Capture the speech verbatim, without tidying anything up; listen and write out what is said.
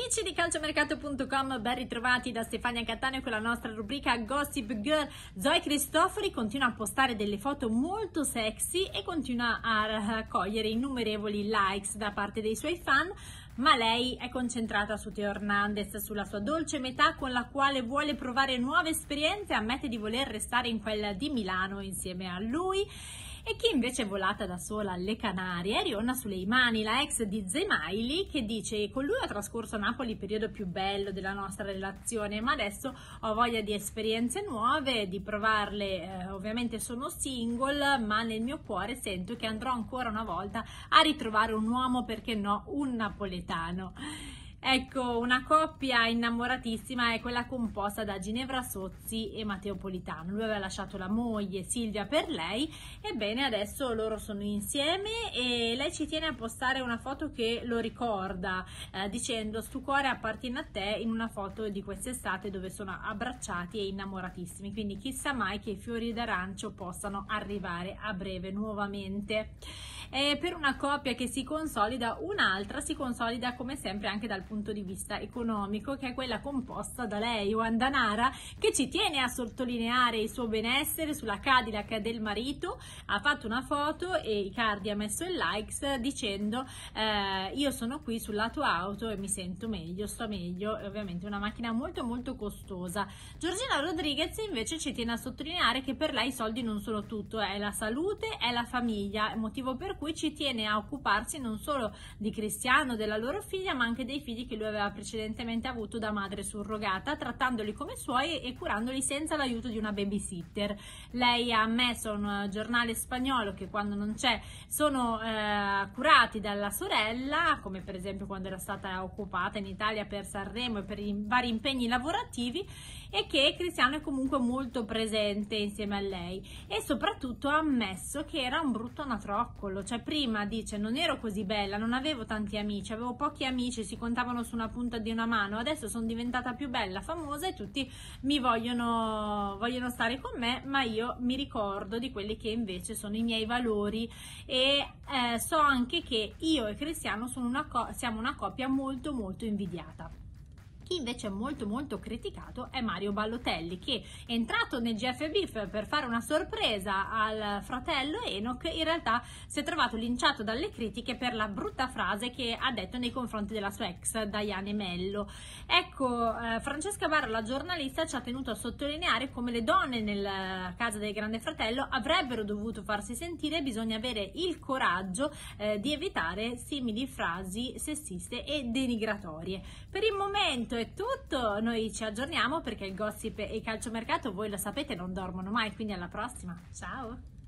Amici di calciomercato punto com, ben ritrovati da Stefania Cattaneo con la nostra rubrica Gossip Girl. Zoe Cristofori continua a postare delle foto molto sexy e continua a raccogliere innumerevoli likes da parte dei suoi fan, ma lei è concentrata su Teo Hernandez, sulla sua dolce metà con la quale vuole provare nuove esperienze, ammette di voler restare in quella di Milano insieme a lui. E chi invece è volata da sola alle Canarie è Rionna Suleimani, la ex di Zemaili, che dice: con lui ho trascorso a Napoli il periodo più bello della nostra relazione, ma adesso ho voglia di esperienze nuove, di provarle. Eh, ovviamente sono single, ma nel mio cuore sento che andrò ancora una volta a ritrovare un uomo, perché no, un napoletano. Ecco, una coppia innamoratissima è quella composta da Ginevra Sozzi e Matteo Politano. Lui aveva lasciato la moglie Silvia per lei, ebbene adesso loro sono insieme e lei ci tiene a postare una foto che lo ricorda, eh, dicendo: stu cuore appartiene a te, in una foto di quest'estate dove sono abbracciati e innamoratissimi. Quindi chissà mai che i fiori d'arancio possano arrivare a breve nuovamente. E per una coppia che si consolida, un'altra si consolida come sempre anche dal punto di vista economico, che è quella composta da lei, Wanda Nara, che ci tiene a sottolineare il suo benessere sulla Cadillac del marito. Ha fatto una foto e Icardi ha messo il likes dicendo: eh, io sono qui sulla tua auto e mi sento meglio, sto meglio. E ovviamente una macchina molto molto costosa. Georgina Rodriguez invece ci tiene a sottolineare che per lei i soldi non sono tutto, è la salute, è la famiglia, motivo per cui ci tiene a occuparsi non solo di Cristiano, della loro figlia, ma anche dei figli che lui aveva precedentemente avuto da madre surrogata, trattandoli come suoi e curandoli senza l'aiuto di una babysitter. Lei ha ammesso a un giornale spagnolo che quando non c'è sono eh, curati dalla sorella, come per esempio quando era stata occupata in Italia per Sanremo e per i vari impegni lavorativi, e che Cristiano è comunque molto presente insieme a lei. E soprattutto ha ammesso che era un brutto anatroccolo, cioè prima dice: non ero così bella, non avevo tanti amici, avevo pochi amici, si contavano su una punta di una mano, adesso sono diventata più bella, famosa e tutti mi vogliono, vogliono stare con me, ma io mi ricordo di quelli che invece sono i miei valori e eh, so anche che io e Cristiano sono una siamo una coppia molto molto invidiata. Chi invece è molto molto criticato è Mario Balotelli, che è entrato nel G F B per fare una sorpresa al fratello Enoch. In realtà si è trovato linciato dalle critiche per la brutta frase che ha detto nei confronti della sua ex Diane Mello. Ecco, eh, Francesca Barra, la giornalista, ci ha tenuto a sottolineare come le donne nella casa del Grande Fratello avrebbero dovuto farsi sentire. Bisogna avere il coraggio eh, di evitare simili frasi sessiste e denigratorie. Per il momento è tutto, noi ci aggiorniamo perché il gossip e il calciomercato, voi lo sapete, non dormono mai, quindi alla prossima, ciao!